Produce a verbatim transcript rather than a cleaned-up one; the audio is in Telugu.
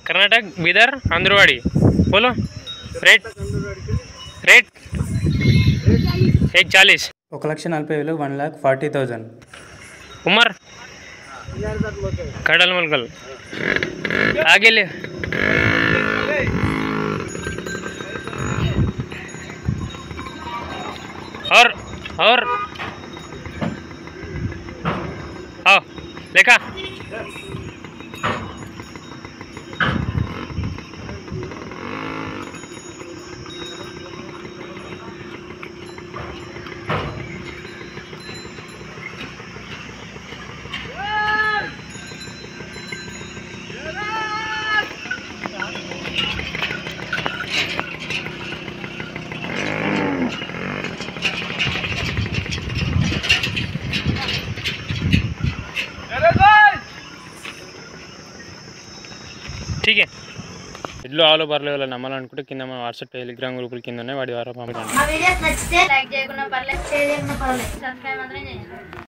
कर्नाटक बीदर अंदरवाड़ी बोलो रेट रेट एक चालीस ఒక లక్ష నలభై వేలు వన్ लाख फोर्टी थाउजेंड उमर कडल मलकल आगे ले और और आओ देखा ठीक है ఇల్లు ఆలో బర్లే వాళ్ళ నమ్మాలనుకుంటే కింద మన వాట్సాప్ టెలిగ్రామ్ గ్రూపుల కింద ఉన్నాయి వాడి ద్వారా పంపండి. మా వీడియోస్ నచ్చితే లైక్ చేయకుండా పర్లేదు, షేర్ చేయకుండా పర్లేదు, సబ్స్క్రైబ్ మాత్రం చేయండి.